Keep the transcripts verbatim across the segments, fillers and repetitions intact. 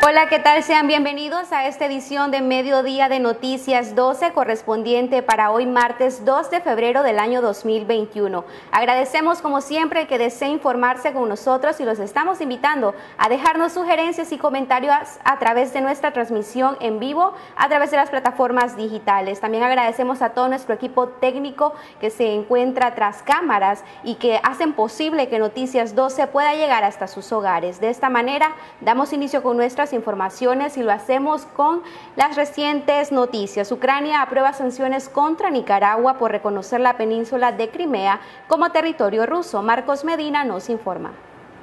Hola, ¿qué tal? Sean bienvenidos a esta edición de Mediodía de Noticias doce, correspondiente para hoy martes dos de febrero del año dos mil veintiuno. Agradecemos como siempre que desee informarse con nosotros y los estamos invitando a dejarnos sugerencias y comentarios a través de nuestra transmisión en vivo a través de las plataformas digitales. También agradecemos a todo nuestro equipo técnico que se encuentra tras cámaras y que hacen posible que Noticias doce pueda llegar hasta sus hogares. De esta manera damos inicio con nuestras informaciones y lo hacemos con las recientes noticias. Ucrania aprueba sanciones contra Nicaragua por reconocer la península de Crimea como territorio ruso. Marcos Medina nos informa.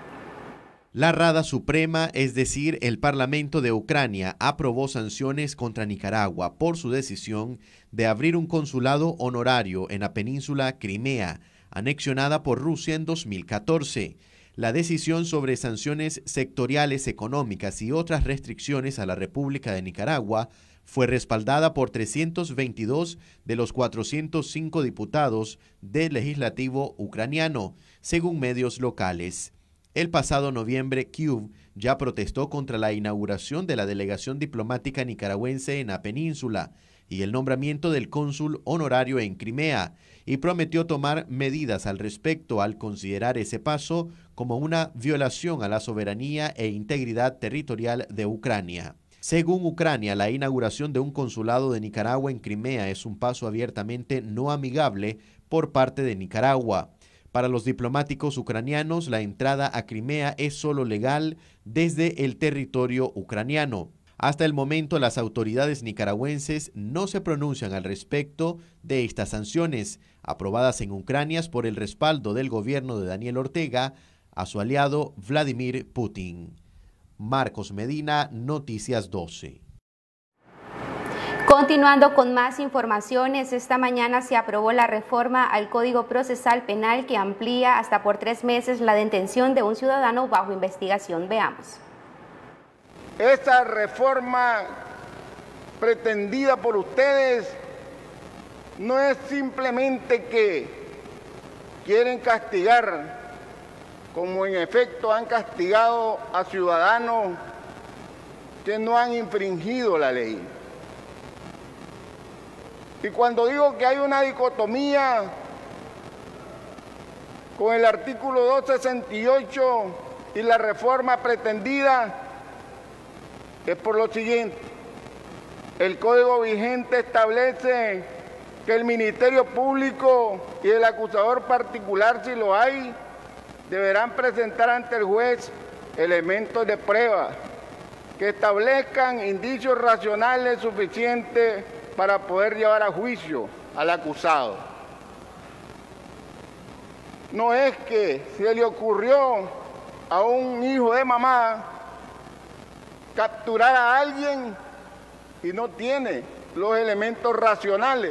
La Rada Suprema, es decir, el Parlamento de Ucrania, aprobó sanciones contra Nicaragua por su decisión de abrir un consulado honorario en la península Crimea, anexionada por Rusia en dos mil catorce. La decisión sobre sanciones sectoriales económicas y otras restricciones a la República de Nicaragua fue respaldada por trescientos veintidós de los cuatrocientos cinco diputados del legislativo ucraniano, según medios locales. El pasado noviembre, Kyiv ya protestó contra la inauguración de la delegación diplomática nicaragüense en la península y el nombramiento del cónsul honorario en Crimea, y prometió tomar medidas al respecto al considerar ese paso como una violación a la soberanía e integridad territorial de Ucrania. Según Ucrania, la inauguración de un consulado de Nicaragua en Crimea es un paso abiertamente no amigable por parte de Nicaragua. Para los diplomáticos ucranianos, la entrada a Crimea es solo legal desde el territorio ucraniano. Hasta el momento, las autoridades nicaragüenses no se pronuncian al respecto de estas sanciones, aprobadas en Ucrania por el respaldo del gobierno de Daniel Ortega a su aliado Vladimir Putin. Marcos Medina, Noticias doce. Continuando con más informaciones, esta mañana se aprobó la reforma al Código Procesal Penal que amplía hasta por tres meses la detención de un ciudadano bajo investigación. Veamos. Esta reforma pretendida por ustedes no es simplemente que quieren castigar, como en efecto han castigado a ciudadanos que no han infringido la ley. Y cuando digo que hay una dicotomía con el artículo doscientos sesenta y ocho y la reforma pretendida, es por lo siguiente: el Código vigente establece que el Ministerio Público y el acusador particular, si lo hay, deberán presentar ante el juez elementos de prueba que establezcan indicios racionales suficientes para poder llevar a juicio al acusado. No es que se le ocurrió a un hijo de mamá capturar a alguien y no tiene los elementos racionales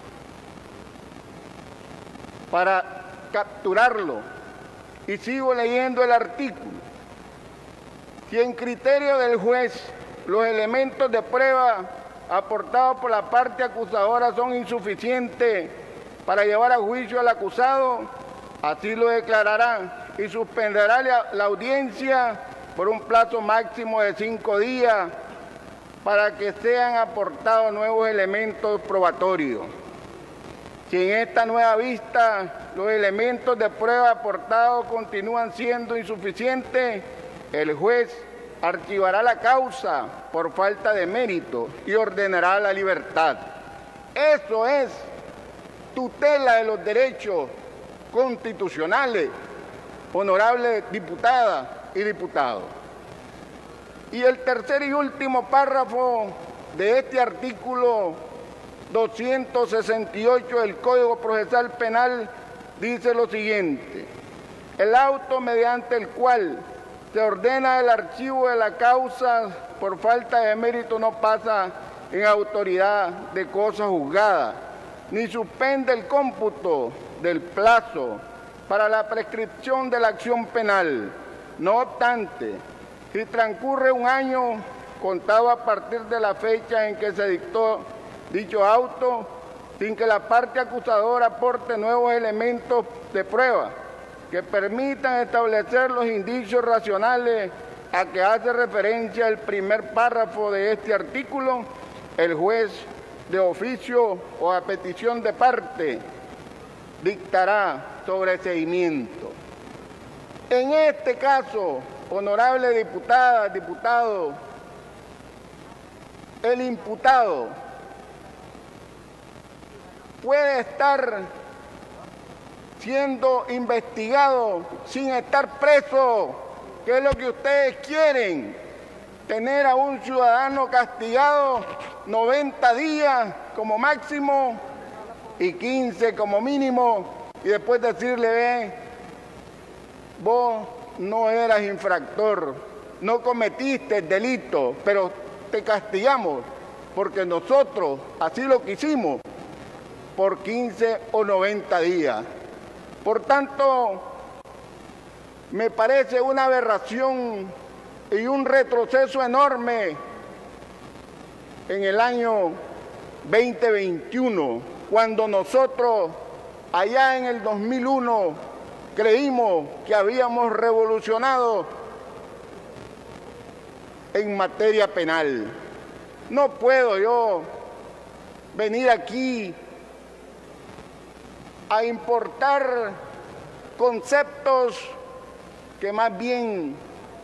para capturarlo. Y sigo leyendo el artículo. Si en criterio del juez los elementos de prueba aportados por la parte acusadora son insuficientes para llevar a juicio al acusado, así lo declararán y suspenderá la, la audiencia por un plazo máximo de cinco días para que sean aportados nuevos elementos probatorios. Si en esta nueva vista los elementos de prueba aportados continúan siendo insuficientes, el juez archivará la causa por falta de mérito y ordenará la libertad. Eso es tutela de los derechos constitucionales, honorable diputada y diputados. Y el tercer y último párrafo de este artículo doscientos sesenta y ocho del Código Procesal Penal dice lo siguiente: el auto mediante el cual se ordena el archivo de la causa por falta de mérito no pasa en autoridad de cosa juzgada, ni suspende el cómputo del plazo para la prescripción de la acción penal. No obstante, si transcurre un año contado a partir de la fecha en que se dictó dicho auto, sin que la parte acusadora aporte nuevos elementos de prueba que permitan establecer los indicios racionales a que hace referencia el primer párrafo de este artículo, el juez de oficio o a petición de parte dictará sobreseimiento. En este caso, honorable diputada, diputado, el imputado puede estar siendo investigado sin estar preso, que es lo que ustedes quieren, tener a un ciudadano castigado noventa días como máximo y quince como mínimo, y después decirle, ve, vos no eras infractor, no cometiste el delito, pero te castigamos porque nosotros así lo quisimos por quince o noventa días. Por tanto, me parece una aberración y un retroceso enorme en el año veinte veintiuno, cuando nosotros allá en el dos mil uno creímos que habíamos revolucionado en materia penal. No puedo yo venir aquí a importar conceptos que más bien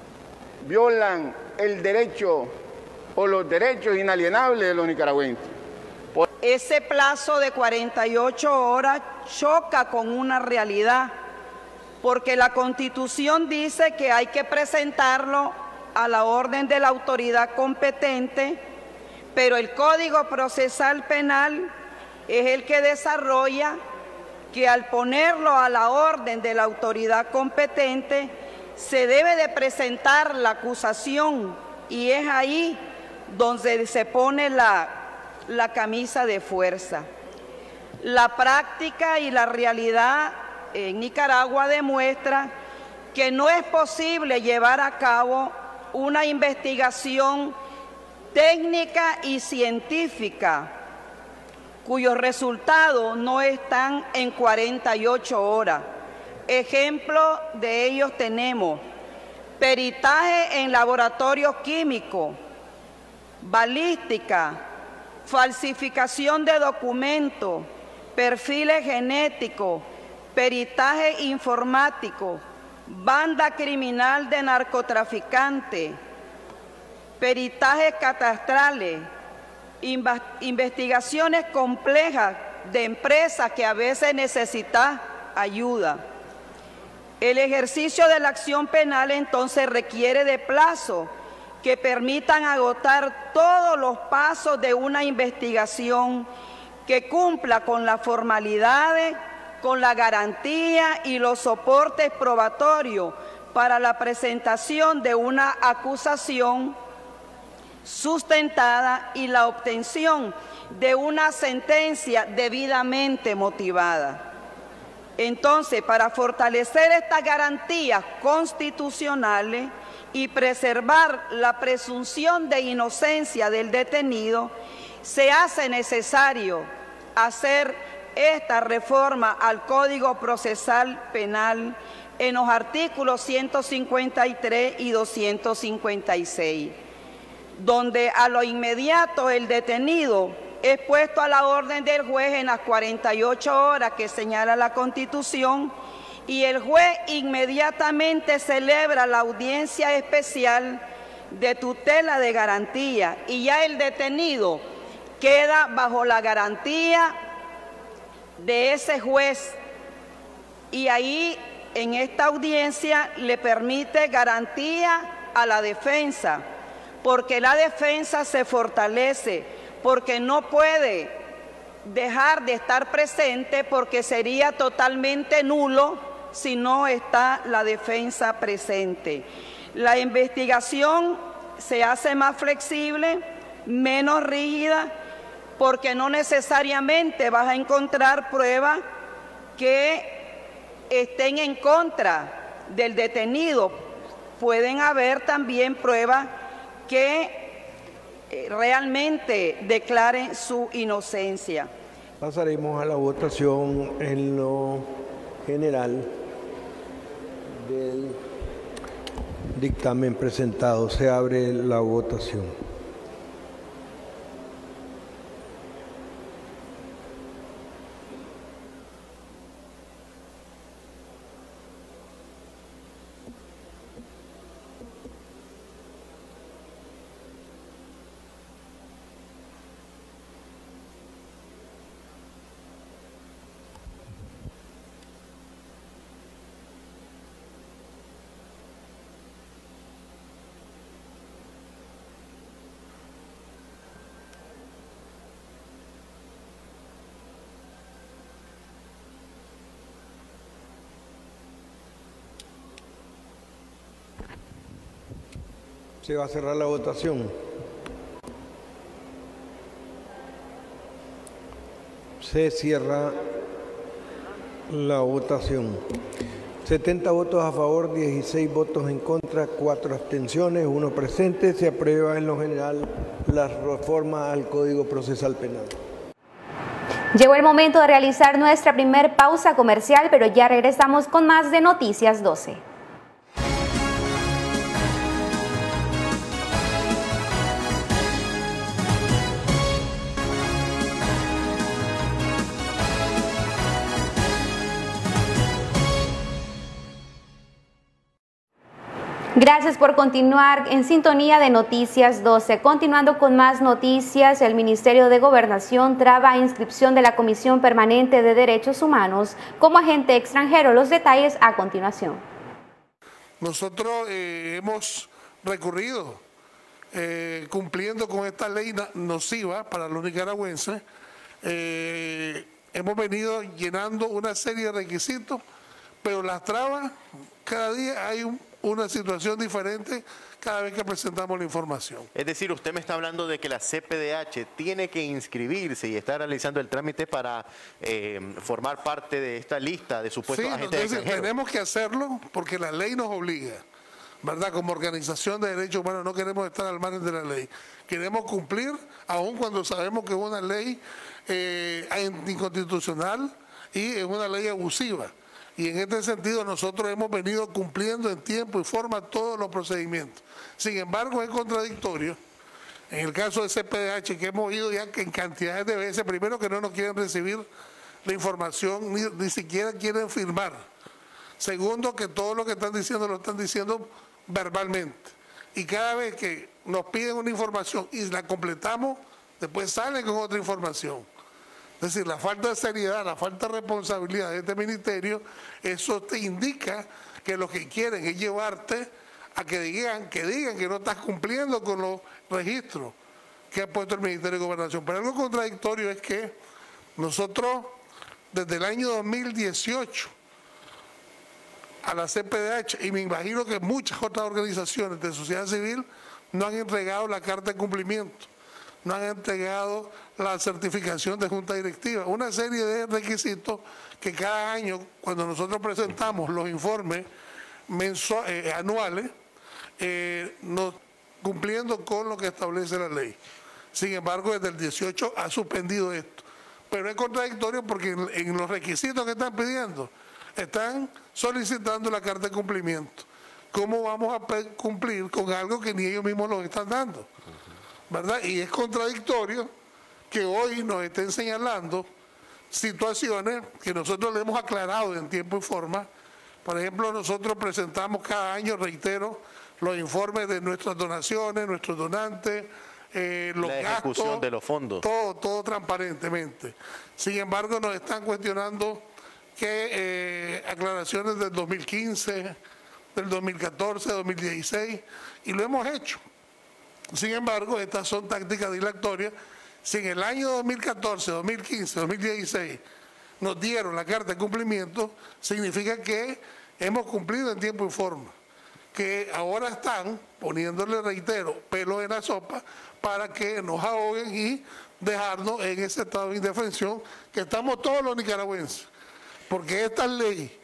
violan el derecho o los derechos inalienables de los nicaragüenses. Por... Ese plazo de cuarenta y ocho horas choca con una realidad, porque la Constitución dice que hay que presentarlo a la orden de la autoridad competente, pero el Código Procesal Penal es el que desarrolla que al ponerlo a la orden de la autoridad competente se debe de presentar la acusación, y es ahí donde se pone la, la camisa de fuerza. La práctica y la realidad en Nicaragua demuestra que no es posible llevar a cabo una investigación técnica y científica cuyos resultados no están en cuarenta y ocho horas. Ejemplo de ellos tenemos peritaje en laboratorios químicos, balística, falsificación de documentos, perfiles genéticos, peritaje informático, banda criminal de narcotraficantes, peritajes catastrales, investigaciones complejas de empresas que a veces necesitan ayuda. El ejercicio de la acción penal entonces requiere de plazos que permitan agotar todos los pasos de una investigación que cumpla con las formalidades, con la garantía y los soportes probatorios para la presentación de una acusación sustentada y la obtención de una sentencia debidamente motivada. Entonces, para fortalecer estas garantías constitucionales y preservar la presunción de inocencia del detenido, se hace necesario hacer esta reforma al Código Procesal Penal en los artículos ciento cincuenta y tres y doscientos cincuenta y seis, donde a lo inmediato el detenido es puesto a la orden del juez en las cuarenta y ocho horas que señala la Constitución, y el juez inmediatamente celebra la audiencia especial de tutela de garantía, y ya el detenido queda bajo la garantía de ese juez, y ahí en esta audiencia le permite garantía a la defensa, porque la defensa se fortalece, porque no puede dejar de estar presente, porque sería totalmente nulo si no está la defensa presente. La investigación se hace más flexible, menos rígida, porque no necesariamente vas a encontrar pruebas que estén en contra del detenido. Pueden haber también pruebas que realmente declaren su inocencia. Pasaremos a la votación en lo general del dictamen presentado. Se abre la votación. Se va a cerrar la votación. Se cierra la votación. setenta votos a favor, dieciséis votos en contra, cuatro abstenciones, uno presente. Se aprueba en lo general la reforma al Código Procesal Penal. Llegó el momento de realizar nuestra primer pausa comercial, pero ya regresamos con más de Noticias doce. Gracias por continuar en sintonía de Noticias doce. Continuando con más noticias, el Ministerio de Gobernación traba inscripción de la Comisión Permanente de Derechos Humanos como agente extranjero. Los detalles a continuación. Nosotros eh, hemos recurrido, eh, cumpliendo con esta ley nociva para los nicaragüenses, eh, hemos venido llenando una serie de requisitos, pero las trabas, cada día hay un una situación diferente cada vez que presentamos la información. Es decir, usted me está hablando de que la C P D H tiene que inscribirse y está realizando el trámite para eh, formar parte de esta lista de supuestos sí, agentes entonces, extranjeros. Tenemos que hacerlo porque la ley nos obliga, ¿verdad? Como organización de derechos humanos no queremos estar al margen de la ley. Queremos cumplir, aun cuando sabemos que es una ley eh, inconstitucional y es una ley abusiva. Y en este sentido nosotros hemos venido cumpliendo en tiempo y forma todos los procedimientos. Sin embargo, es contradictorio, en el caso de C P D H, que hemos ido ya en cantidades de veces, primero que no nos quieren recibir la información, ni, ni siquiera quieren firmar. Segundo, que todo lo que están diciendo lo están diciendo verbalmente. Y cada vez que nos piden una información y la completamos, después salen con otra información. Es decir, la falta de seriedad, la falta de responsabilidad de este ministerio, eso te indica que lo que quieren es llevarte a que digan que digan que no estás cumpliendo con los registros que ha puesto el Ministerio de Gobernación. Pero algo contradictorio es que nosotros, desde el año dos mil dieciocho, a la C P D H, y me imagino que muchas otras organizaciones de sociedad civil, no han entregado la carta de cumplimiento, no han entregado la certificación de junta directiva, una serie de requisitos que cada año, cuando nosotros presentamos los informes eh, anuales, eh, nos, cumpliendo con lo que establece la ley. Sin embargo, desde el dieciocho ha suspendido esto. Pero es contradictorio porque en, en los requisitos que están pidiendo, están solicitando la carta de cumplimiento. ¿Cómo vamos a cumplir con algo que ni ellos mismos nos están dando? ¿Verdad? Y es contradictorio que hoy nos estén señalando situaciones que nosotros le hemos aclarado en tiempo y forma. Por ejemplo, nosotros presentamos cada año, reitero, los informes de nuestras donaciones, nuestros donantes, eh, los la ejecución gastos, de los fondos. Todo, todo transparentemente. Sin embargo, nos están cuestionando que eh, aclaraciones del dos mil quince, del dos mil catorce, dos mil dieciséis, y lo hemos hecho. Sin embargo, estas son tácticas dilatorias. Si en el año dos mil catorce, dos mil quince, dos mil dieciséis nos dieron la carta de cumplimiento, significa que hemos cumplido en tiempo y forma. Que ahora están poniéndole, reitero, pelo en la sopa para que nos ahoguen y dejarnos en ese estado de indefensión que estamos todos los nicaragüenses. Porque esta ley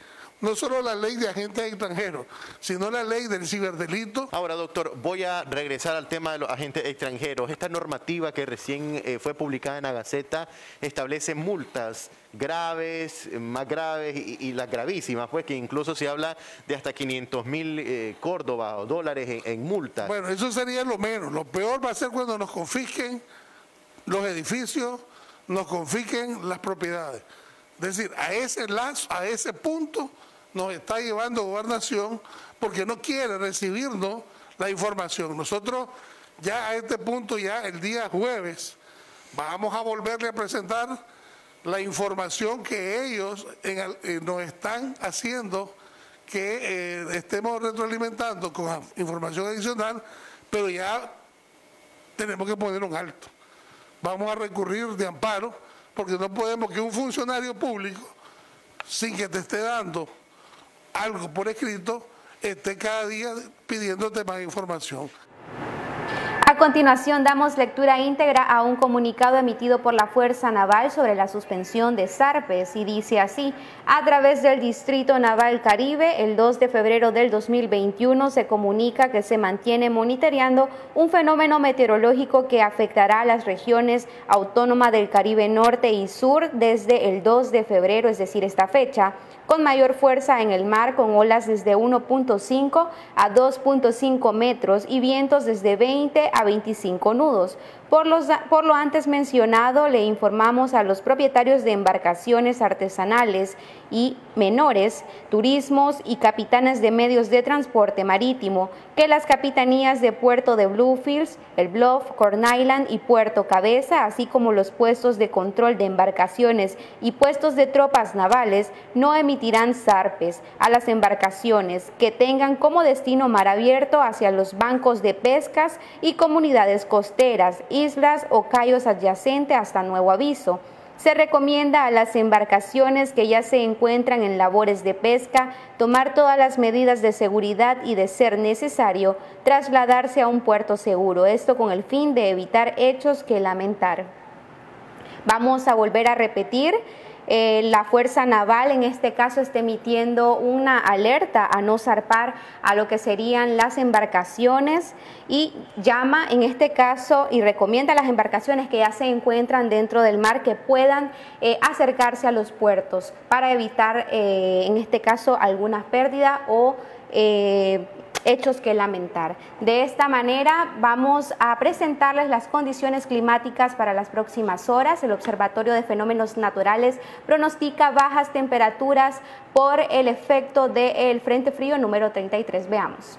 no solo la ley de agentes extranjeros, sino la ley del ciberdelito. Ahora, doctor, voy a regresar al tema de los agentes extranjeros. Esta normativa que recién eh, fue publicada en la Gaceta establece multas graves, más graves y, y las gravísimas, pues que incluso se habla de hasta quinientos mil eh, córdobas o dólares en, en multas. Bueno, eso sería lo menos. Lo peor va a ser cuando nos confisquen los edificios, nos confisquen las propiedades. Es decir, a ese lazo, a ese punto nos está llevando Gobernación porque no quiere recibirnos la información. Nosotros ya a este punto, ya el día jueves, vamos a volverle a presentar la información que ellos en, eh, nos están haciendo que eh, estemos retroalimentando con información adicional, pero ya tenemos que poner un alto. Vamos a recurrir de amparo, porque no podemos que un funcionario público, sin que te esté dando algo por escrito, esté cada día pidiéndote más información. A continuación damos lectura íntegra a un comunicado emitido por la Fuerza Naval sobre la suspensión de zarpes y dice así: a través del Distrito Naval Caribe, el dos de febrero del dos mil veintiuno se comunica que se mantiene monitoreando un fenómeno meteorológico que afectará a las regiones autónomas del Caribe Norte y Sur desde el dos de febrero, es decir, esta fecha, con mayor fuerza en el mar, con olas desde uno punto cinco a dos punto cinco metros y vientos desde veinte a veinticinco nudos. Por, los, por lo antes mencionado, le informamos a los propietarios de embarcaciones artesanales y menores, turismos y capitanes de medios de transporte marítimo que las capitanías de Puerto de Bluefields, El Bluff, Corn Island y Puerto Cabeza, así como los puestos de control de embarcaciones y puestos de tropas navales, no emitirán zarpes a las embarcaciones que tengan como destino mar abierto hacia los bancos de pescas y comunidades costeras, islas o cayos adyacentes hasta nuevo aviso. Se recomienda a las embarcaciones que ya se encuentran en labores de pesca tomar todas las medidas de seguridad y, de ser necesario, trasladarse a un puerto seguro, esto con el fin de evitar hechos que lamentar. Vamos a volver a repetir. Eh, la Fuerza Naval en este caso está emitiendo una alerta a no zarpar a lo que serían las embarcaciones y llama en este caso y recomienda a las embarcaciones que ya se encuentran dentro del mar que puedan eh, acercarse a los puertos para evitar eh, en este caso alguna pérdida o eh, hechos que lamentar. De esta manera vamos a presentarles las condiciones climáticas para las próximas horas. El Observatorio de Fenómenos Naturales pronostica bajas temperaturas por el efecto del Frente Frío número treinta y tres. Veamos.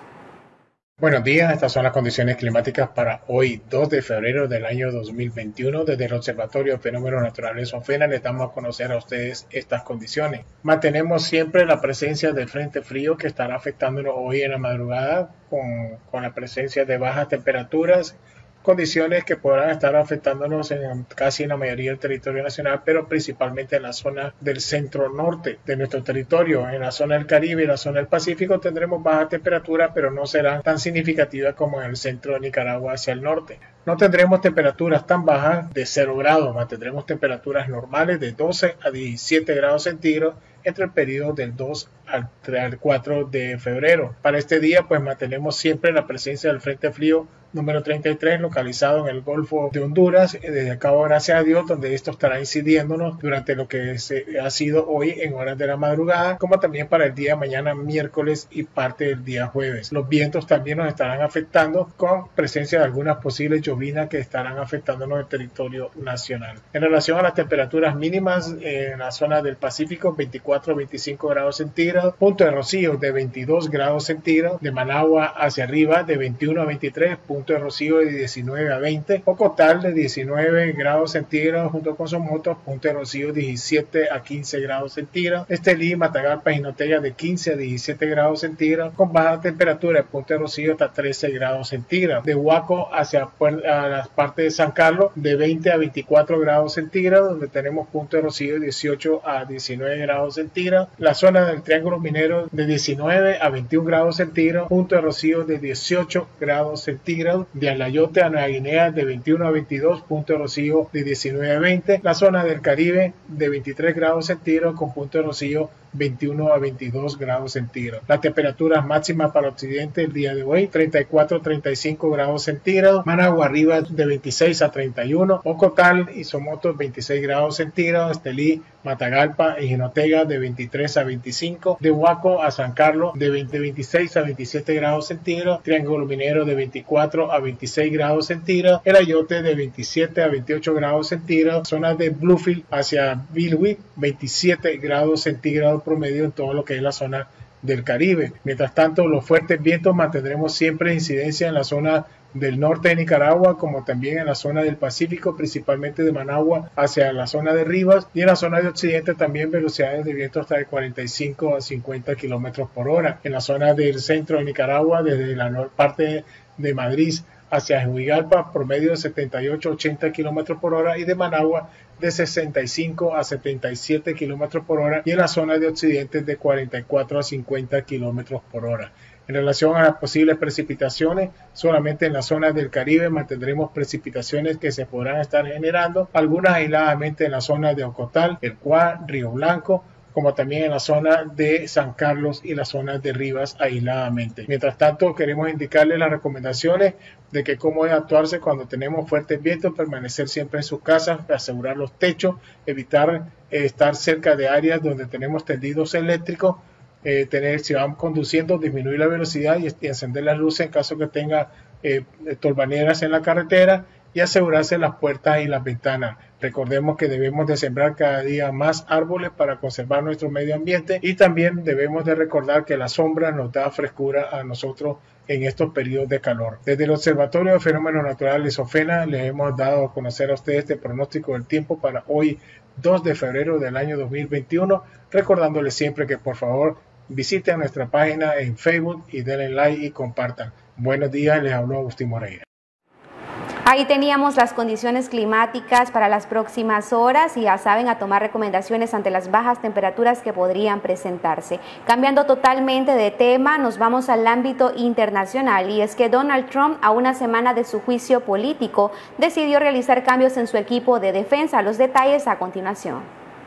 Buenos días, estas son las condiciones climáticas para hoy, dos de febrero del año dos mil veintiuno. Desde el Observatorio de Fenómenos Naturales OFENA les damos a conocer a ustedes estas condiciones. Mantenemos siempre la presencia del frente frío que estará afectándonos hoy en la madrugada con, con la presencia de bajas temperaturas, condiciones que podrán estar afectándonos en casi en la mayoría del territorio nacional, pero principalmente en la zona del centro norte de nuestro territorio. En la zona del Caribe y la zona del Pacífico tendremos baja temperatura, pero no serán tan significativas como en el centro de Nicaragua hacia el norte. No tendremos temperaturas tan bajas de cero grados, mantendremos temperaturas normales de doce a diecisiete grados centígrados entre el periodo del dos al cuatro de febrero. Para este día, pues mantenemos siempre la presencia del Frente Frío número treinta y tres, localizado en el Golfo de Honduras, desde Cabo Gracias a Dios, donde esto estará incidiéndonos durante lo que se, ha sido hoy en horas de la madrugada, como también para el día de mañana, miércoles y parte del día jueves. Los vientos también nos estarán afectando con presencia de algunas posibles llovinas que estarán afectándonos el territorio nacional. En relación a las temperaturas mínimas, en la zona del Pacífico, veinticuatro a veinticinco grados centígrados, punto de Rocío de veintidós grados centígrados, de Managua hacia arriba de veintiuno a veintitrés, punto de Rocío de diecinueve a veinte, Ocotal de diecinueve grados centígrados junto con Somoto, punto de Rocío diecisiete a quince grados centígrados, Estelí, Matagalpa y Jinotega de quince a diecisiete grados centígrados, con baja temperatura, punto de Rocío hasta trece grados centígrados, de Huaco hacia a la parte de San Carlos de veinte a veinticuatro grados centígrados, donde tenemos punto de Rocío dieciocho a diecinueve grados centígrados, la zona del Triángulo Minero de diecinueve a veintiún grados centígrados, punto de Rocío de dieciocho grados centígrados, centígrados, de Alayote a Nueva Guinea de veintiuno a veintidós, Punto de Rocío de diecinueve a veinte, la zona del Caribe de veintitrés grados centígrados con Punto de Rocío veintiuno a veintidós grados centígrados. Las temperaturas máximas para occidente el día de hoy, treinta y cuatro a treinta y cinco grados centígrados, Managua arriba de veintiséis a treinta y uno, Ocotal y Somoto veintiséis grados centígrados, Estelí, Matagalpa y Jinotega de veintitrés a veinticinco, de Huaco a San Carlos de veinte, veintiséis a veintisiete grados centígrados, Triángulo Minero de veinticuatro a veintiséis grados centígrados, El Ayote de veintisiete a veintiocho grados centígrados, zonas de Bluefield hacia Bilwi veintisiete grados centígrados promedio en todo lo que es la zona del Caribe. Mientras tanto, los fuertes vientos mantendremos siempre incidencia en la zona del norte de Nicaragua, como también en la zona del Pacífico, principalmente de Managua hacia la zona de Rivas, y en la zona de occidente también velocidades de viento hasta de cuarenta y cinco a cincuenta kilómetros por hora. En la zona del centro de Nicaragua, desde la parte de Madrid hacia Huigalpa, promedio de setenta y ocho a ochenta kilómetros por hora, y de Managua de sesenta y cinco a setenta y siete kilómetros por hora, y en la zona de occidente de cuarenta y cuatro a cincuenta kilómetros por hora. En relación a las posibles precipitaciones, solamente en la zona del Caribe mantendremos precipitaciones que se podrán estar generando, algunas aisladamente en la zona de Ocotal, El Cuá, Río Blanco, como también en la zona de San Carlos y la zona de Rivas aisladamente. Mientras tanto, queremos indicarles las recomendaciones de que cómo debe actuarse cuando tenemos fuertes vientos, permanecer siempre en sus casas, asegurar los techos, evitar eh, estar cerca de áreas donde tenemos tendidos eléctricos, eh, tener, si van conduciendo, disminuir la velocidad y, y encender las luces en caso que tenga eh, tolvaneras en la carretera, y asegurarse las puertas y las ventanas. Recordemos que debemos de sembrar cada día más árboles para conservar nuestro medio ambiente, y también debemos de recordar que la sombra nos da frescura a nosotros en estos periodos de calor. Desde el Observatorio de Fenómenos Naturales OFENA les hemos dado a conocer a ustedes este pronóstico del tiempo para hoy dos de febrero del año dos mil veintiuno, recordándoles siempre que por favor visiten nuestra página en Facebook y denle like y compartan. Buenos días, les habló Agustín Moreira. Ahí teníamos las condiciones climáticas para las próximas horas y ya saben, a tomar recomendaciones ante las bajas temperaturas que podrían presentarse. Cambiando totalmente de tema, nos vamos al ámbito internacional, y es que Donald Trump, a una semana de su juicio político, decidió realizar cambios en su equipo de defensa. Los detalles a continuación.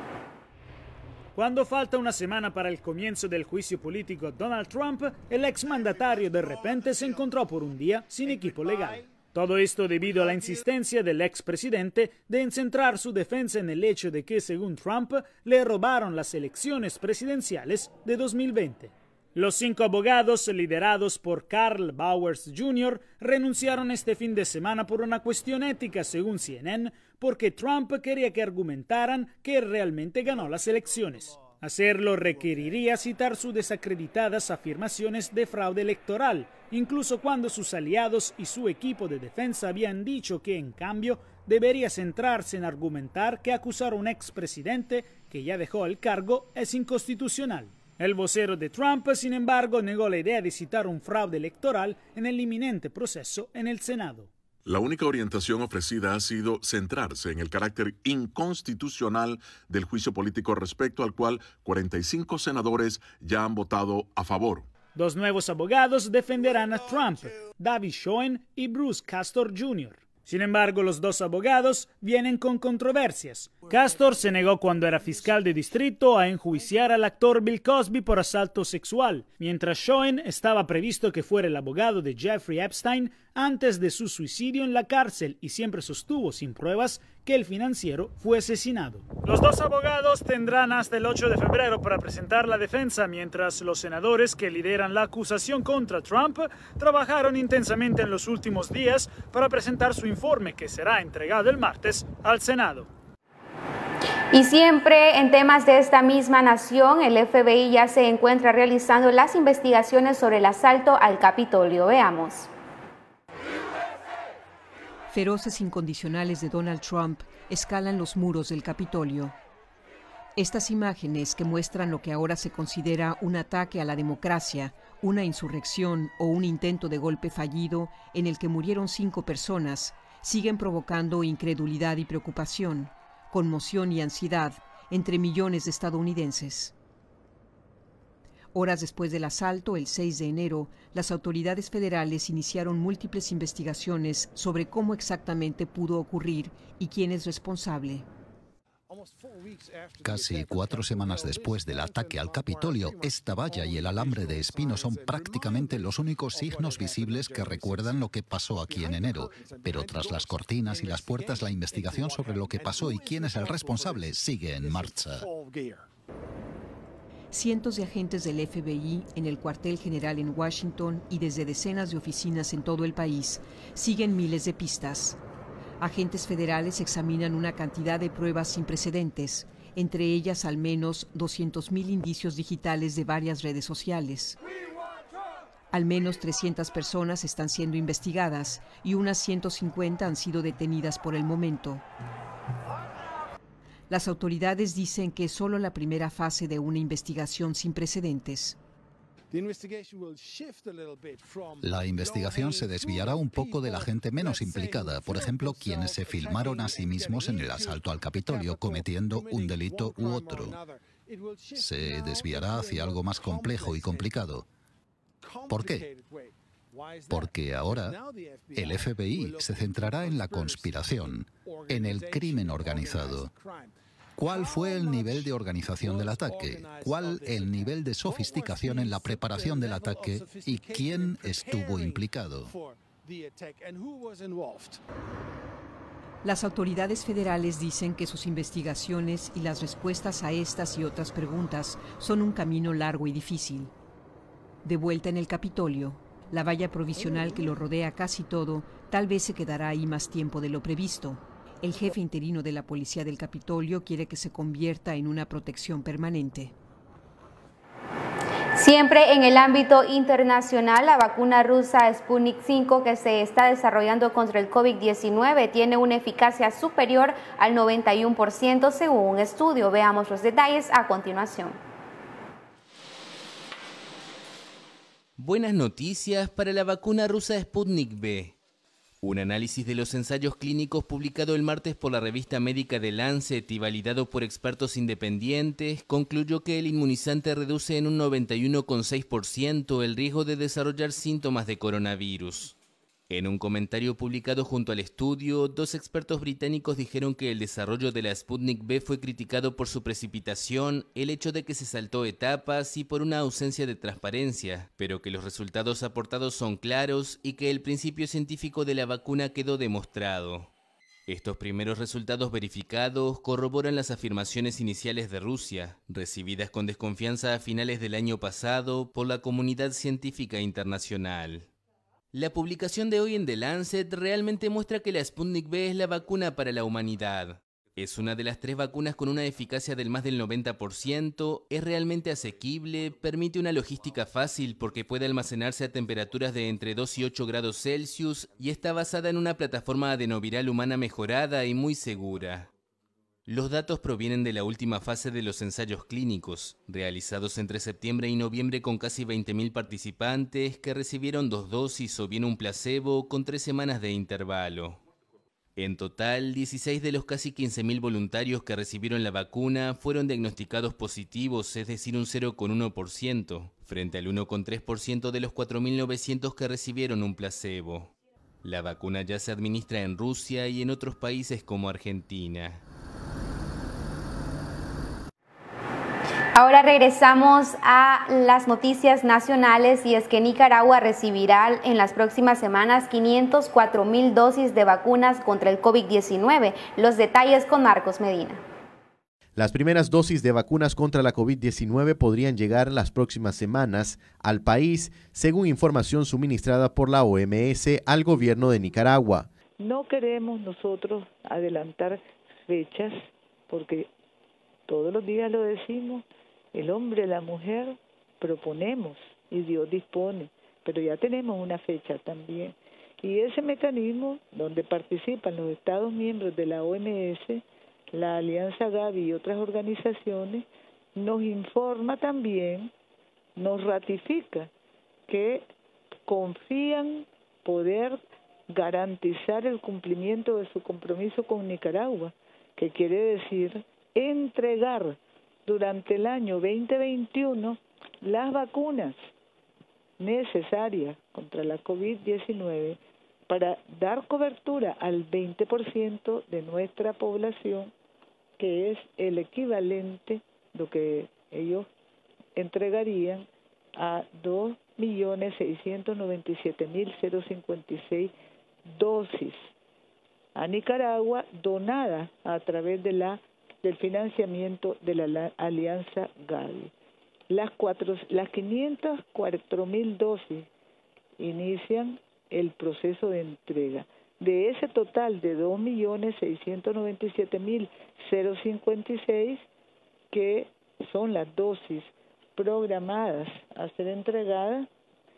Cuando falta una semana para el comienzo del juicio político a Donald Trump, el exmandatario de repente se encontró por un día sin equipo legal. Todo esto debido a la insistencia del expresidente de centrar su defensa en el hecho de que, según Trump, le robaron las elecciones presidenciales de dos mil veinte. Los cinco abogados, liderados por Carl Bowers junior, renunciaron este fin de semana por una cuestión ética, según C N N, porque Trump quería que argumentaran que realmente ganó las elecciones. Hacerlo requeriría citar sus desacreditadas afirmaciones de fraude electoral, incluso cuando sus aliados y su equipo de defensa habían dicho que, en cambio, debería centrarse en argumentar que acusar a un expresidente que ya dejó el cargo es inconstitucional. El vocero de Trump, sin embargo, negó la idea de citar un fraude electoral en el inminente proceso en el Senado. La única orientación ofrecida ha sido centrarse en el carácter inconstitucional del juicio político, respecto al cual cuarenta y cinco senadores ya han votado a favor. Dos nuevos abogados defenderán a Trump, David Schoen y Bruce Castor junior Sin embargo, los dos abogados vienen con controversias. Castor se negó cuando era fiscal de distrito a enjuiciar al actor Bill Cosby por asalto sexual, mientras Schoen estaba previsto que fuera el abogado de Jeffrey Epstein antes de su suicidio en la cárcel, y siempre sostuvo sin pruebas que el financiero fue asesinado. Los dos abogados tendrán hasta el ocho de febrero para presentar la defensa, mientras los senadores que lideran la acusación contra Trump trabajaron intensamente en los últimos días para presentar su informe, que será entregado el martes al Senado. Y siempre en temas de esta misma nación, el F B I ya se encuentra realizando las investigaciones sobre el asalto al Capitolio. Veamos. Feroces incondicionales de Donald Trump escalan los muros del Capitolio. Estas imágenes, que muestran lo que ahora se considera un ataque a la democracia, una insurrección o un intento de golpe fallido en el que murieron cinco personas, siguen provocando incredulidad y preocupación, conmoción y ansiedad entre millones de estadounidenses. Horas después del asalto, el seis de enero, las autoridades federales iniciaron múltiples investigaciones sobre cómo exactamente pudo ocurrir y quién es responsable. Casi cuatro semanas después del ataque al Capitolio, esta valla y el alambre de espino son prácticamente los únicos signos visibles que recuerdan lo que pasó aquí en enero. Pero tras las cortinas y las puertas, la investigación sobre lo que pasó y quién es el responsable sigue en marcha. Cientos de agentes del F B I en el cuartel general en Washington y desde decenas de oficinas en todo el país siguen miles de pistas. Agentes federales examinan una cantidad de pruebas sin precedentes, entre ellas al menos doscientos mil indicios digitales de varias redes sociales. Al menos trescientas personas están siendo investigadas y unas ciento cincuenta han sido detenidas por el momento. Las autoridades dicen que es solo la primera fase de una investigación sin precedentes. La investigación se desviará un poco de la gente menos implicada, por ejemplo, quienes se filmaron a sí mismos en el asalto al Capitolio cometiendo un delito u otro. Se desviará hacia algo más complejo y complicado. ¿Por qué? Porque ahora el F B I se centrará en la conspiración, en el crimen organizado. ¿Cuál fue el nivel de organización del ataque? ¿Cuál el nivel de sofisticación en la preparación del ataque? ¿Y quién estuvo implicado? Las autoridades federales dicen que sus investigaciones y las respuestas a estas y otras preguntas son un camino largo y difícil. De vuelta en el Capitolio, la valla provisional que lo rodea casi todo tal vez se quedará ahí más tiempo de lo previsto. El jefe interino de la Policía del Capitolio quiere que se convierta en una protección permanente. Siempre en el ámbito internacional, la vacuna rusa Sputnik cinco que se está desarrollando contra el COVID diecinueve tiene una eficacia superior al noventa y uno por ciento según un estudio. Veamos los detalles a continuación. Buenas noticias para la vacuna rusa Sputnik V. Un análisis de los ensayos clínicos publicado el martes por la revista médica The Lancet y validado por expertos independientes concluyó que el inmunizante reduce en un noventa y uno coma seis por ciento el riesgo de desarrollar síntomas de coronavirus. En un comentario publicado junto al estudio, dos expertos británicos dijeron que el desarrollo de la Sputnik V fue criticado por su precipitación, el hecho de que se saltó etapas y por una ausencia de transparencia, pero que los resultados aportados son claros y que el principio científico de la vacuna quedó demostrado. Estos primeros resultados verificados corroboran las afirmaciones iniciales de Rusia, recibidas con desconfianza a finales del año pasado por la comunidad científica internacional. La publicación de hoy en The Lancet realmente muestra que la Sputnik V es la vacuna para la humanidad. Es una de las tres vacunas con una eficacia del más del noventa por ciento, es realmente asequible, permite una logística fácil porque puede almacenarse a temperaturas de entre dos y ocho grados Celsius y está basada en una plataforma adenoviral humana mejorada y muy segura. Los datos provienen de la última fase de los ensayos clínicos, realizados entre septiembre y noviembre con casi veinte mil participantes que recibieron dos dosis o bien un placebo con tres semanas de intervalo. En total, dieciséis de los casi quince mil voluntarios que recibieron la vacuna fueron diagnosticados positivos, es decir, un cero coma uno por ciento, frente al uno coma tres por ciento de los cuatro mil novecientos que recibieron un placebo. La vacuna ya se administra en Rusia y en otros países como Argentina. Ahora regresamos a las noticias nacionales y es que Nicaragua recibirá en las próximas semanas quinientas cuatro mil dosis de vacunas contra el COVID diecinueve. Los detalles con Marcos Medina. Las primeras dosis de vacunas contra la COVID diecinueve podrían llegar las próximas semanas al país, según información suministrada por la O M S al gobierno de Nicaragua. No queremos nosotros adelantar fechas porque todos los días lo decimos. El hombre, la mujer, proponemos y Dios dispone, pero ya tenemos una fecha también. Y ese mecanismo donde participan los Estados miembros de la O M S, la Alianza Gavi y otras organizaciones, nos informa también, nos ratifica que confían poder garantizar el cumplimiento de su compromiso con Nicaragua, que quiere decir entregar durante el año veinte veintiuno las vacunas necesarias contra la COVID diecinueve para dar cobertura al veinte por ciento de nuestra población, que es el equivalente, lo que ellos entregarían, a dos millones seiscientos noventa y siete mil cincuenta y seis dosis a Nicaragua, donadas a través de la del financiamiento de la Alianza Gavi. Las, cuatro, las quinientas cuatro mil dosis inician el proceso de entrega. De ese total de dos millones seiscientos noventa y siete mil cincuenta y seis, que son las dosis programadas a ser entregadas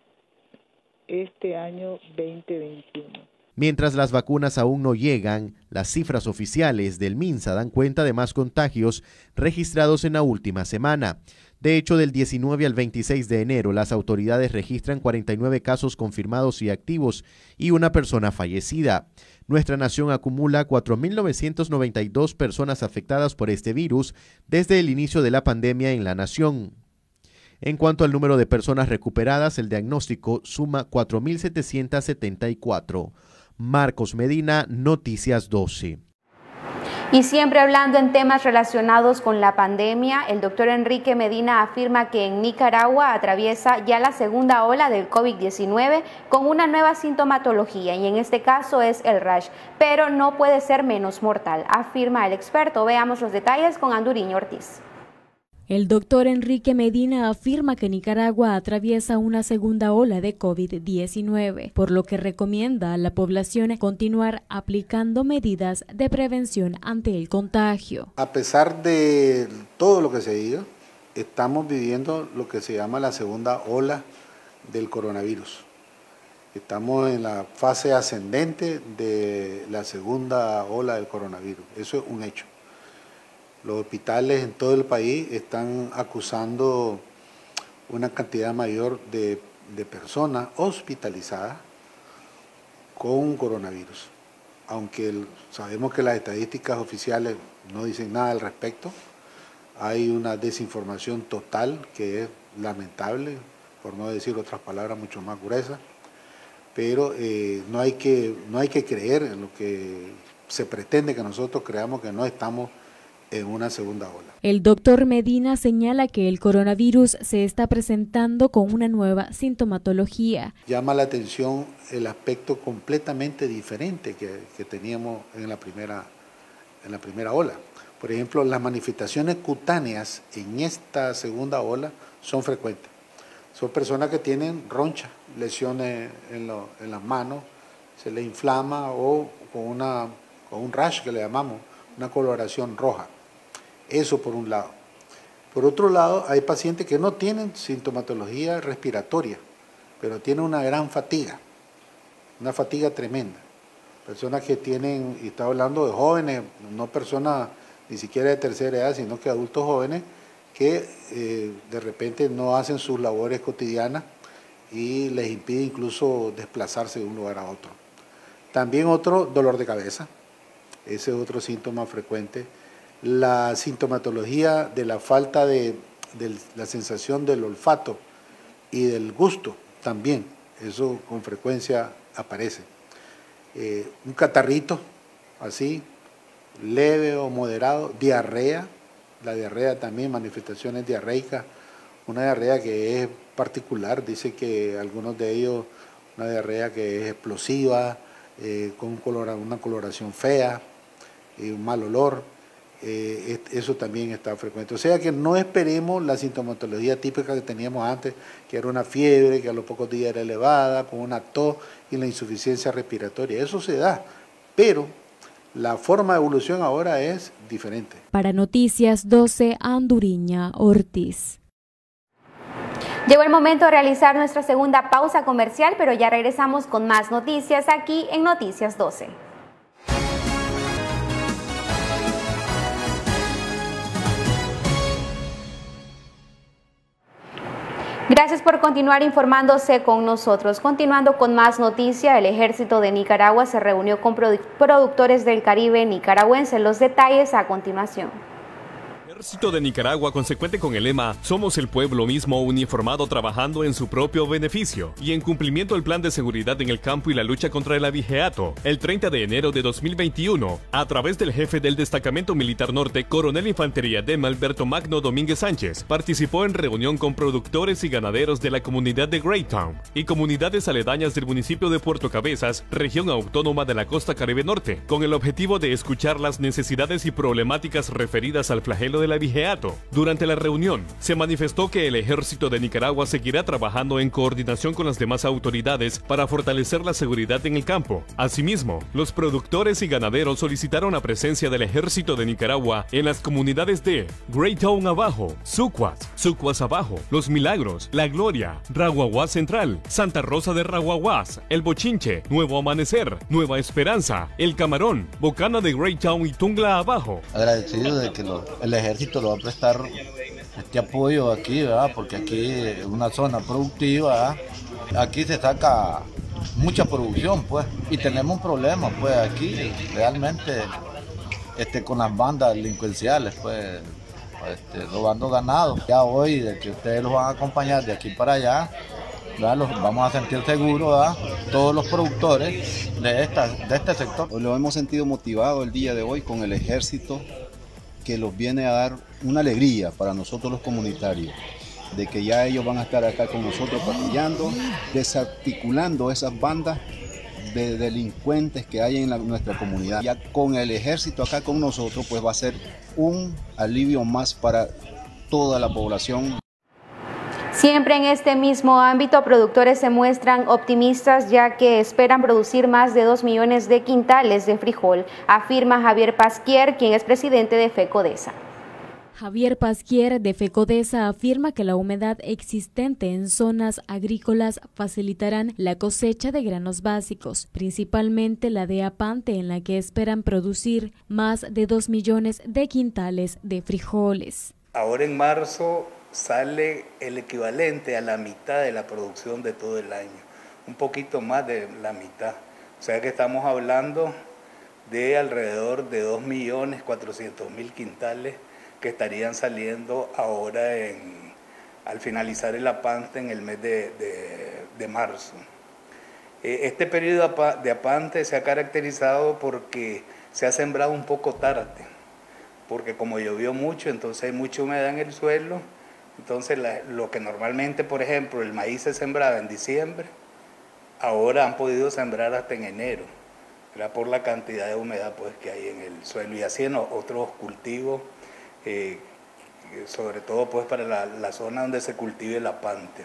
este año veinte veintiuno. Mientras las vacunas aún no llegan, las cifras oficiales del MINSA dan cuenta de más contagios registrados en la última semana. De hecho, del diecinueve al veintiséis de enero, las autoridades registran cuarenta y nueve casos confirmados y activos y una persona fallecida. Nuestra nación acumula cuatro mil novecientas noventa y dos personas afectadas por este virus desde el inicio de la pandemia en la nación. En cuanto al número de personas recuperadas, el diagnóstico suma cuatro mil setecientas setenta y cuatro. Marcos Medina, Noticias doce. Y siempre hablando en temas relacionados con la pandemia, el doctor Enrique Medina afirma que en Nicaragua atraviesa ya la segunda ola del COVID diecinueve con una nueva sintomatología, y en este caso es el rash, pero no puede ser menos mortal, afirma el experto. Veamos los detalles con Anduriño Ortiz. El doctor Enrique Medina afirma que Nicaragua atraviesa una segunda ola de COVID diecinueve, por lo que recomienda a la población continuar aplicando medidas de prevención ante el contagio. A pesar de todo lo que se diga, estamos viviendo lo que se llama la segunda ola del coronavirus. Estamos en la fase ascendente de la segunda ola del coronavirus. Eso es un hecho. Los hospitales en todo el país están acusando una cantidad mayor de, de personas hospitalizadas con coronavirus. Aunque el, sabemos que las estadísticas oficiales no dicen nada al respecto, hay una desinformación total que es lamentable, por no decir otras palabras mucho más gruesas, pero eh, no hay que, no hay que creer en lo que se pretende que nosotros creamos, que no estamos en una segunda ola. El doctor Medina señala que el coronavirus se está presentando con una nueva sintomatología. Llama la atención el aspecto completamente diferente que, que teníamos en la, primera, en la primera ola. Por ejemplo, las manifestaciones cutáneas en esta segunda ola son frecuentes. Son personas que tienen ronchas, lesiones en, lo, en las manos, se les inflama o con, una, con un rash que le llamamos, una coloración roja. Eso por un lado. Por otro lado, hay pacientes que no tienen sintomatología respiratoria, pero tienen una gran fatiga, una fatiga tremenda. Personas que tienen, y está hablando de jóvenes, no personas ni siquiera de tercera edad, sino que adultos jóvenes, que eh, de repente no hacen sus labores cotidianas y les impide incluso desplazarse de un lugar a otro. También otro, dolor de cabeza, ese es otro síntoma frecuente. La sintomatología de la falta de, de la sensación del olfato y del gusto también, eso con frecuencia aparece. Eh, un catarrito así, leve o moderado, diarrea, la diarrea también, manifestaciones diarreicas, una diarrea que es particular, dice que algunos de ellos, una diarrea que es explosiva, eh, con colora, una coloración fea, eh, un mal olor. Eh, eso también está frecuente. O sea que no esperemos la sintomatología típica que teníamos antes, que era una fiebre que a los pocos días era elevada, con una tos y la insuficiencia respiratoria. Eso se da, pero la forma de evolución ahora es diferente. Para Noticias doce, Anduriña Ortiz. Llegó el momento de realizar nuestra segunda pausa comercial, pero ya regresamos con más noticias aquí en Noticias doce. Gracias por continuar informándose con nosotros. Continuando con más noticias, el Ejército de Nicaragua se reunió con produ- productores del Caribe nicaragüense. Los detalles a continuación. Ejército de Nicaragua, consecuente con el lema "Somos el pueblo mismo uniformado trabajando en su propio beneficio" y en cumplimiento del plan de seguridad en el campo y la lucha contra el abigeato, el treinta de enero de dos mil veintiuno, a través del jefe del Destacamento Militar Norte, Coronel Infantería D E M Alberto Magno Domínguez Sánchez, participó en reunión con productores y ganaderos de la comunidad de Greytown y comunidades aledañas del municipio de Puerto Cabezas, región autónoma de la costa Caribe Norte, con el objetivo de escuchar las necesidades y problemáticas referidas al flagelo del abigeato. Durante la reunión, se manifestó que el Ejército de Nicaragua seguirá trabajando en coordinación con las demás autoridades para fortalecer la seguridad en el campo. Asimismo, los productores y ganaderos solicitaron la presencia del Ejército de Nicaragua en las comunidades de Greytown Abajo, Sucuas, Sucuas Abajo, Los Milagros, La Gloria, Raguaguás Central, Santa Rosa de Raguaguás, El Bochinche, Nuevo Amanecer, Nueva Esperanza, El Camarón, Bocana de Greytown y Tungla Abajo. Agradecido de que lo, el ejército lo va a prestar este apoyo aquí, ¿verdad? Porque aquí es una zona productiva, ¿verdad? Aquí se saca mucha producción, pues, y tenemos un problema, pues, aquí realmente este, con las bandas delincuenciales, pues, este, robando ganado. Ya hoy, de que ustedes los van a acompañar de aquí para allá, ¿verdad? Los vamos a sentir seguros, ¿verdad? Todos los productores de, esta, de este sector. Lo hemos sentido motivado el día de hoy con el ejército, que los viene a dar una alegría para nosotros los comunitarios, de que ya ellos van a estar acá con nosotros patrullando, desarticulando esas bandas de delincuentes que hay en la, nuestra comunidad. Ya con el ejército acá con nosotros, pues va a ser un alivio más para toda la población. Siempre en este mismo ámbito, productores se muestran optimistas ya que esperan producir más de dos millones de quintales de frijol, afirma Javier Pasquier, quien es presidente de FECODESA. Javier Pasquier de FECODESA afirma que la humedad existente en zonas agrícolas facilitarán la cosecha de granos básicos, principalmente la de Apante, en la que esperan producir más de dos millones de quintales de frijoles. Ahora en marzo sale el equivalente a la mitad de la producción de todo el año, un poquito más de la mitad. O sea que estamos hablando de alrededor de dos millones cuatrocientos mil quintales que estarían saliendo ahora en, al finalizar el Apante en el mes de, de, de marzo. Este periodo de Apante se ha caracterizado porque se ha sembrado un poco tarde, porque como llovió mucho, entonces hay mucha humedad en el suelo. Entonces la, lo que normalmente, por ejemplo, el maíz se sembraba en diciembre, ahora han podido sembrar hasta en enero, ¿verdad? Por la cantidad de humedad pues, que hay en el suelo, y así en otros cultivos, eh, sobre todo pues, para la, la zona donde se cultive el Apante.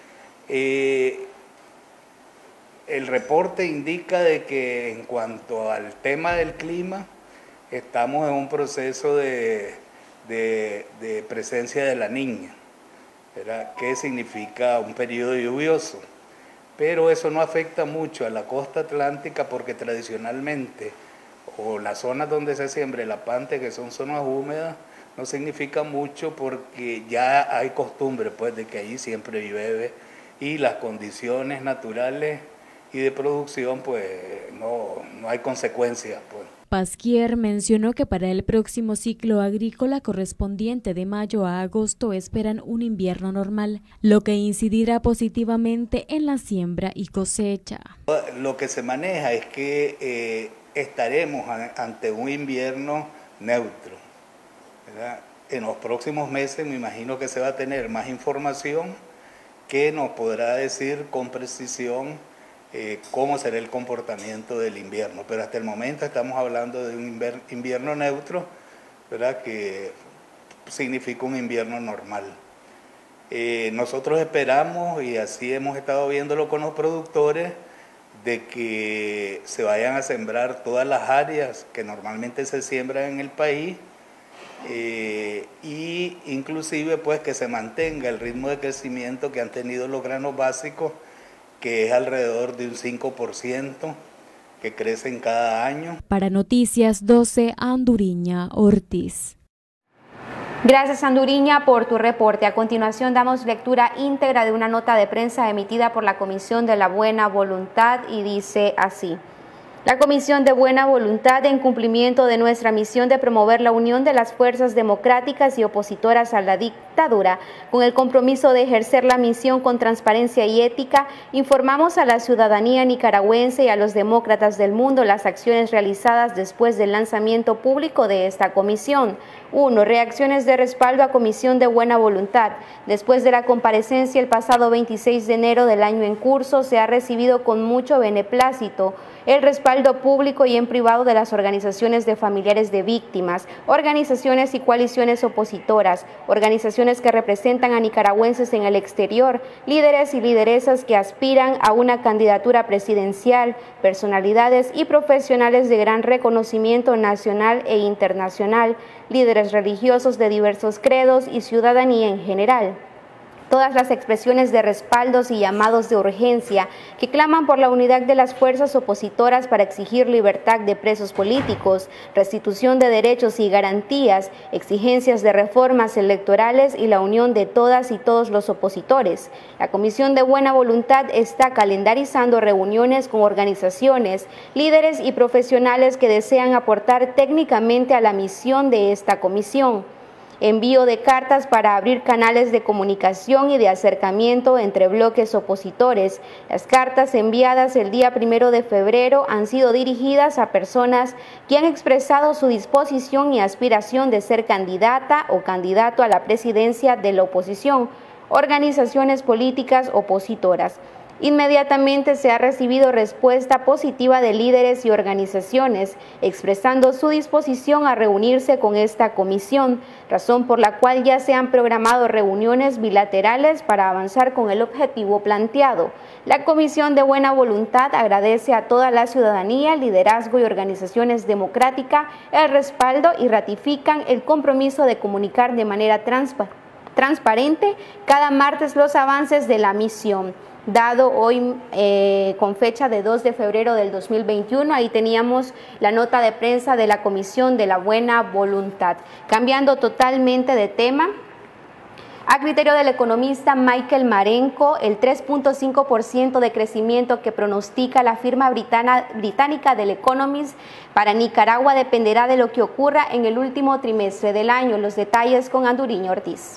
Eh, el reporte indica de que en cuanto al tema del clima, estamos en un proceso de, de, de presencia de la Niña, ¿verdad? Que significa un periodo lluvioso, pero eso no afecta mucho a la costa atlántica porque tradicionalmente, o las zonas donde se siembra el Apante, que son zonas húmedas, no significa mucho porque ya hay costumbre pues de que allí siempre llueve y las condiciones naturales y de producción pues no, no hay consecuencias pues. Pasquier mencionó que para el próximo ciclo agrícola correspondiente de mayo a agosto esperan un invierno normal, lo que incidirá positivamente en la siembra y cosecha. Lo que se maneja es que eh, estaremos ante un invierno neutro, ¿verdad? En los próximos meses me imagino que se va a tener más información que nos podrá decir con precisión Eh, cómo será el comportamiento del invierno, pero hasta el momento estamos hablando de un invierno neutro, ¿verdad? Que significa un invierno normal. Eh, nosotros esperamos, y así hemos estado viéndolo con los productores, de que se vayan a sembrar todas las áreas que normalmente se siembran en el país, eh, y inclusive pues que se mantenga el ritmo de crecimiento que han tenido los granos básicos, que es alrededor de un cinco por ciento que crecen cada año. Para Noticias doce, Anduriña Ortiz. Gracias, Anduriña, por tu reporte. A continuación damos lectura íntegra de una nota de prensa emitida por la Comisión de la Buena Voluntad y dice así. La Comisión de Buena Voluntad, en cumplimiento de nuestra misión de promover la unión de las fuerzas democráticas y opositoras a la dictadura, con el compromiso de ejercer la misión con transparencia y ética, informamos a la ciudadanía nicaragüense y a los demócratas del mundo las acciones realizadas después del lanzamiento público de esta comisión. uno. Reacciones de respaldo a Comisión de Buena Voluntad. Después de la comparecencia el pasado veintiséis de enero del año en curso, se ha recibido con mucho beneplácito el respaldo público y en privado de las organizaciones de familiares de víctimas, organizaciones y coaliciones opositoras, organizaciones que representan a nicaragüenses en el exterior, líderes y lideresas que aspiran a una candidatura presidencial, personalidades y profesionales de gran reconocimiento nacional e internacional, líderes religiosos de diversos credos y ciudadanía en general. Todas las expresiones de respaldos y llamados de urgencia que claman por la unidad de las fuerzas opositoras para exigir libertad de presos políticos, restitución de derechos y garantías, exigencias de reformas electorales y la unión de todas y todos los opositores. La Comisión de Buena Voluntad está calendarizando reuniones con organizaciones, líderes y profesionales que desean aportar técnicamente a la misión de esta comisión. Envío de cartas para abrir canales de comunicación y de acercamiento entre bloques opositores. Las cartas enviadas el día primero de febrero han sido dirigidas a personas que han expresado su disposición y aspiración de ser candidata o candidato a la presidencia de la oposición, organizaciones políticas opositoras. Inmediatamente se ha recibido respuesta positiva de líderes y organizaciones, expresando su disposición a reunirse con esta comisión, razón por la cual ya se han programado reuniones bilaterales para avanzar con el objetivo planteado. La Comisión de Buena Voluntad agradece a toda la ciudadanía, liderazgo y organizaciones democráticas el respaldo y ratifican el compromiso de comunicar de manera transpa- transparente cada martes los avances de la misión. Dado hoy eh, con fecha de dos de febrero del dos mil veintiuno, ahí teníamos la nota de prensa de la Comisión de la Buena Voluntad. Cambiando totalmente de tema, a criterio del economista Michael Marenco, el tres punto cinco por ciento de crecimiento que pronostica la firma britana, británica del Economist para Nicaragua dependerá de lo que ocurra en el último trimestre del año. Los detalles con Anduriño Ortiz.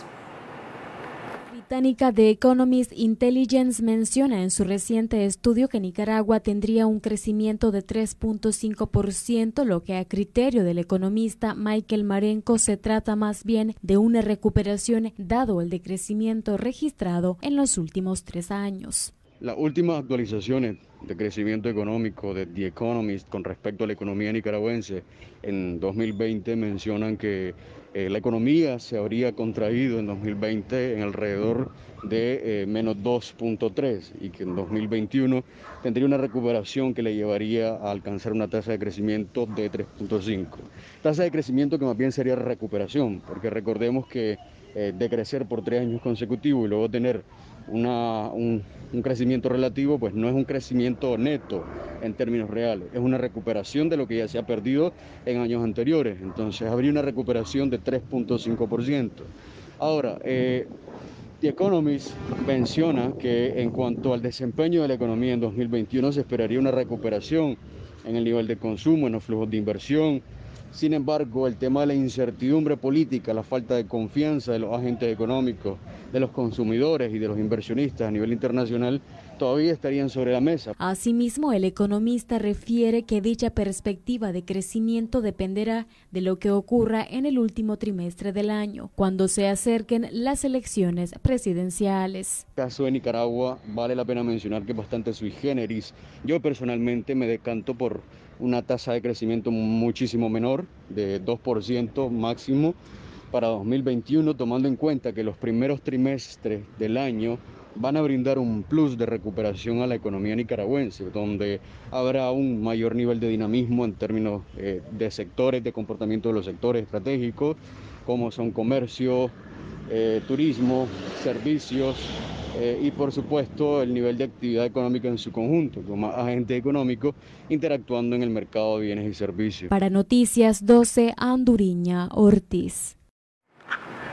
Británica The Economist Intelligence menciona en su reciente estudio que Nicaragua tendría un crecimiento de tres punto cinco por ciento, lo que a criterio del economista Michael Marenco se trata más bien de una recuperación dado el decrecimiento registrado en los últimos tres años. Las últimas actualizaciones de crecimiento económico de The Economist con respecto a la economía nicaragüense en dos mil veinte mencionan que eh, la economía se habría contraído en dos mil veinte en alrededor de eh, menos dos punto tres y que en dos mil veintiuno tendría una recuperación que le llevaría a alcanzar una tasa de crecimiento de tres punto cinco. Tasa de crecimiento que más bien sería recuperación, porque recordemos que eh, de crecer por tres años consecutivos y luego tener Una, un, un crecimiento relativo, pues no es un crecimiento neto en términos reales, es una recuperación de lo que ya se ha perdido en años anteriores, entonces habría una recuperación de tres punto cinco por ciento. Ahora, eh, The Economist menciona que en cuanto al desempeño de la economía en dos mil veintiuno se esperaría una recuperación en el nivel de consumo, en los flujos de inversión. Sin embargo, el tema de la incertidumbre política, la falta de confianza de los agentes económicos, de los consumidores y de los inversionistas a nivel internacional todavía estarían sobre la mesa. Asimismo, el economista refiere que dicha perspectiva de crecimiento dependerá de lo que ocurra en el último trimestre del año, cuando se acerquen las elecciones presidenciales. En el caso de Nicaragua, vale la pena mencionar que es bastante sui generis. Yo personalmente me decanto por una tasa de crecimiento muchísimo menor, de dos por ciento máximo para dos mil veintiuno, tomando en cuenta que los primeros trimestres del año van a brindar un plus de recuperación a la economía nicaragüense, donde habrá un mayor nivel de dinamismo en términos eh, de sectores, de comportamiento de los sectores estratégicos, como son comercio, eh, turismo, servicios, Eh, y por supuesto el nivel de actividad económica en su conjunto, con más agentes económicos interactuando en el mercado de bienes y servicios. Para Noticias doce, Anduriña Ortiz.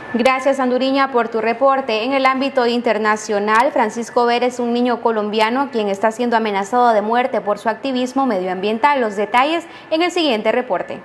Gracias, Anduriña, por tu reporte. En el ámbito internacional, Francisco Vera es un niño colombiano quien está siendo amenazado de muerte por su activismo medioambiental. Los detalles en el siguiente reporte.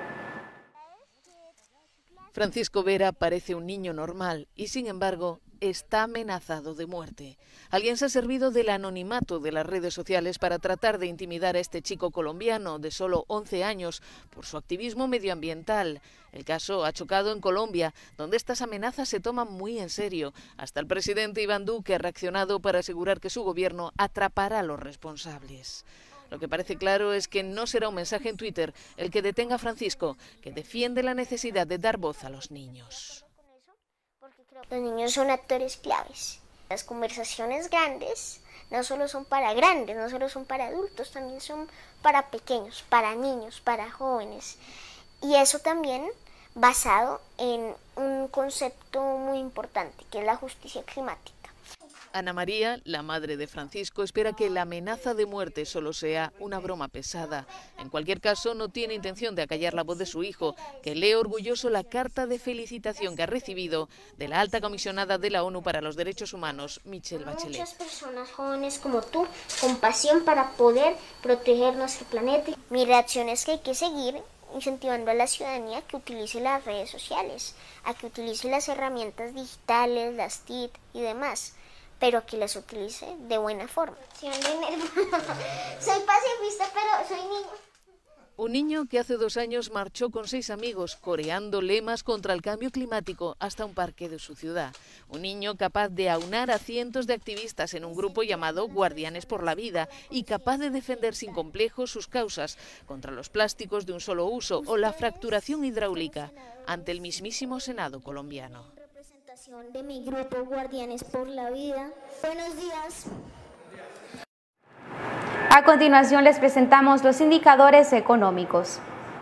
Francisco Vera parece un niño normal y, sin embargo, está amenazado de muerte. Alguien se ha servido del anonimato de las redes sociales para tratar de intimidar a este chico colombiano de solo once años por su activismo medioambiental. El caso ha chocado en Colombia, donde estas amenazas se toman muy en serio. Hasta el presidente Iván Duque ha reaccionado para asegurar que su gobierno atrapará a los responsables. Lo que parece claro es que no será un mensaje en Twitter el que detenga a Francisco, que defiende la necesidad de dar voz a los niños. Los niños son actores claves. Las conversaciones grandes no solo son para grandes, no solo son para adultos, también son para pequeños, para niños, para jóvenes. Y eso también basado en un concepto muy importante, que es la justicia climática. Ana María, la madre de Francisco, espera que la amenaza de muerte solo sea una broma pesada. En cualquier caso, no tiene intención de acallar la voz de su hijo, que lee orgulloso la carta de felicitación que ha recibido de la alta comisionada de la ONU para los Derechos Humanos, Michelle Bachelet. Muchas personas jóvenes como tú, con pasión para poder proteger nuestro planeta. Mi reacción es que hay que seguir incentivando a la ciudadanía que utilice las redes sociales, a que utilice las herramientas digitales, las T I C y demás, pero que las utilice de buena forma. Soy pacifista, pero soy niño. Un niño que hace dos años marchó con seis amigos, coreando lemas contra el cambio climático hasta un parque de su ciudad. Un niño capaz de aunar a cientos de activistas en un grupo llamado Guardianes por la Vida y capaz de defender sin complejos sus causas contra los plásticos de un solo uso o la fracturación hidráulica ante el mismísimo Senado colombiano. De mi grupo Guardianes por la Vida. Buenos días. A continuación les presentamos los indicadores económicos.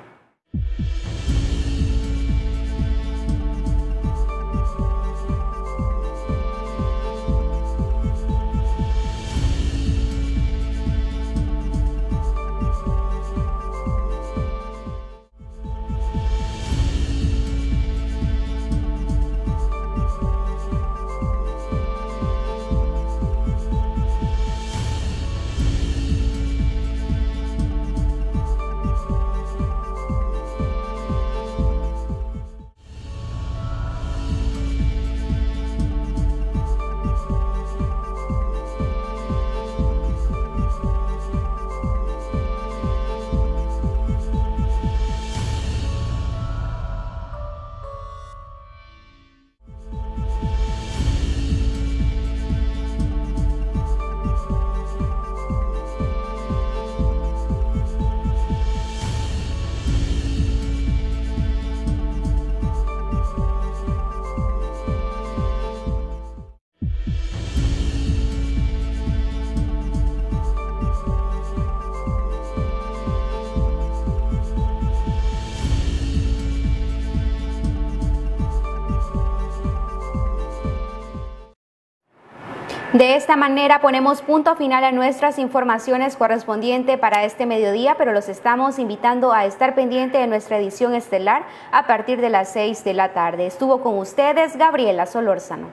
De esta manera ponemos punto final a nuestras informaciones correspondientes para este mediodía, pero los estamos invitando a estar pendiente de nuestra edición estelar a partir de las seis de la tarde. Estuvo con ustedes Gabriela Solórzano.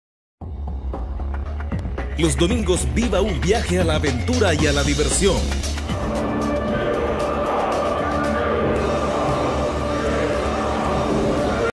Los domingos viva un viaje a la aventura y a la diversión.